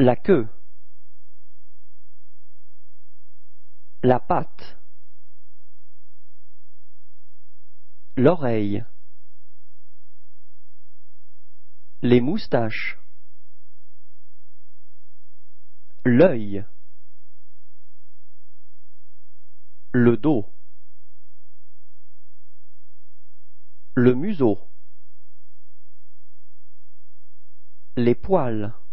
la queue, la patte, l'oreille, les moustaches, l'œil, le dos, le museau, les poils,